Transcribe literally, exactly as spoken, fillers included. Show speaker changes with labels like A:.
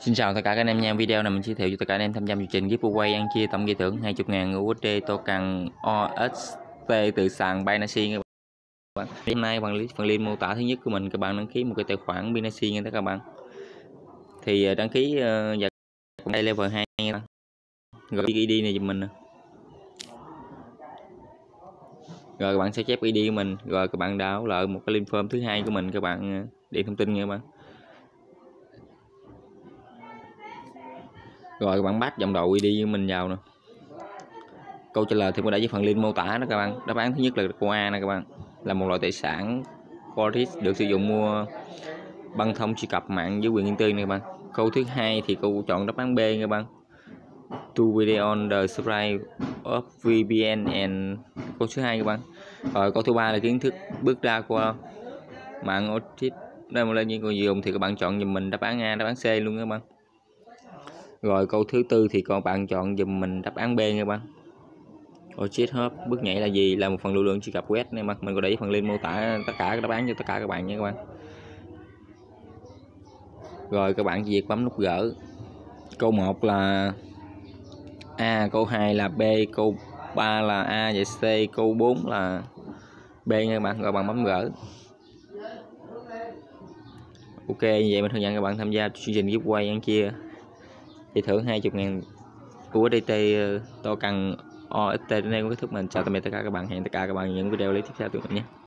A: Xin chào tất cả các anh em nha. Video này mình giới thiệu cho tất cả anh em tham gia chương trình giveaway ăn chia tổng giải thưởng hai mươi ngàn u ét đê token o ét tê từ sàn Binance các bạn. Hôm nay bằng phần link mô tả thứ nhất của mình, các bạn đăng ký một cái tài khoản Binance nha các bạn. Thì đăng ký uh, và đây level hai nha. Rồi i đê này giùm mình nè. Rồi các bạn sẽ chép i đê của mình, rồi các bạn đào lại một cái link form thứ hai của mình, các bạn điền thông tin nha các bạn. Rồi các bạn bắt dòng đầu i đê của mình vào nè. Câu trả lời thì có để với phần link mô tả đó các bạn. Đáp án thứ nhất là câu A nè các bạn, là một loại tài sản Forex được sử dụng mua băng thông truy cập mạng với quyền riêng tư này các bạn. Câu thứ hai thì câu chọn đáp án B các bạn, to video on the supply of vê pê en and câu số hai các bạn. Rồi câu thứ ba là kiến thức bước ra qua mạng Otis. Đây một lên những người dùng thì các bạn chọn giùm mình đáp án A, đáp án C luôn các bạn. Rồi câu thứ tư thì các bạn chọn giùm mình đáp án B các bạn. Otis Hub bước nhảy là gì? Là một phần lưu lượng truy cập web này mà mình có để phần link mô tả tất cả các đáp án cho tất cả các bạn nha các bạn. Rồi các bạn chỉ việc bấm nút gỡ. Câu một là A, câu hai là B, câu ba là A và C, câu bốn là B nha các bạn. Rồi bạn bấm gỡ. Ok, như vậy mình hướng dẫn các bạn tham gia chương trình giveaway ăn chia giải thưởng hai mươi ngàn u ét đê token o ét tê. Đến đây cũng kết thúc. Mình chào tạm biệt tất cả các bạn, hẹn tất cả các bạn những video clip tiếp theo từ mình nhé.